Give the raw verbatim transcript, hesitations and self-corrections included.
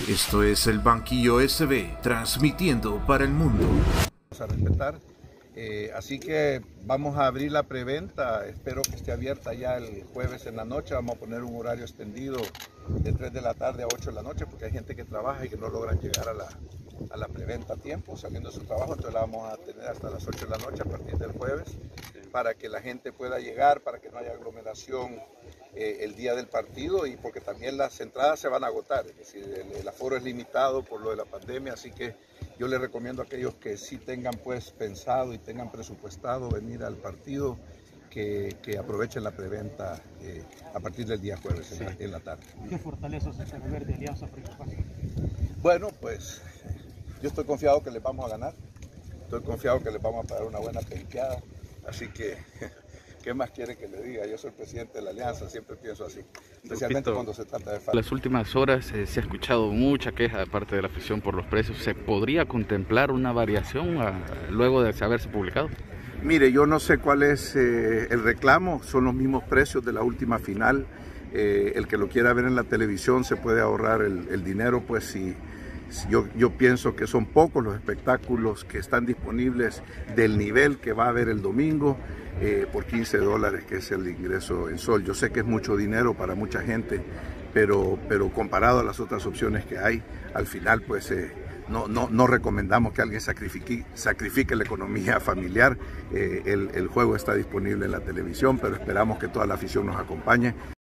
Esto es el Banquillo S B, transmitiendo para el mundo. Vamos a respetar, eh, así que vamos a abrir la preventa, espero que esté abierta ya el jueves en la noche. Vamos a poner un horario extendido de tres de la tarde a ocho de la noche, porque hay gente que trabaja y que no logran llegar a la, a la preventa a tiempo, saliendo de su trabajo. Entonces la vamos a tener hasta las ocho de la noche a partir del jueves, para que la gente pueda llegar, para que no haya aglomeración eh, el día del partido, y porque también las entradas se van a agotar, es decir, el, el aforo es limitado por lo de la pandemia, así que yo les recomiendo a aquellos que sí tengan pues pensado y tengan presupuestado venir al partido, que, que aprovechen la preventa eh, a partir del día jueves, sí, en, la, en la tarde. ¿Qué fortalezas se puede ver de Alianza Francopana? Bueno, pues yo estoy confiado que les vamos a ganar, estoy confiado que les vamos a pagar una buena penqueada, así que ¿qué más quiere que le diga? Yo soy el presidente de la Alianza, siempre pienso así, especialmente Lupito, cuando se trata de en las últimas horas eh, se ha escuchado mucha queja de parte de la afición por los precios. ¿Se podría contemplar una variación a, luego de haberse publicado? Mire, yo no sé cuál es eh, el reclamo, son los mismos precios de la última final. Eh, el que lo quiera ver en la televisión se puede ahorrar el, el dinero, pues si, si yo, yo pienso que son pocos los espectáculos que están disponibles del nivel que va a haber el domingo. Eh, por quince dólares, que es el ingreso en sol. Yo sé que es mucho dinero para mucha gente, pero, pero comparado a las otras opciones que hay, al final pues eh, no, no, no recomendamos que alguien sacrifique, sacrifique la economía familiar. Eh, el, el juego está disponible en la televisión, pero esperamos que toda la afición nos acompañe.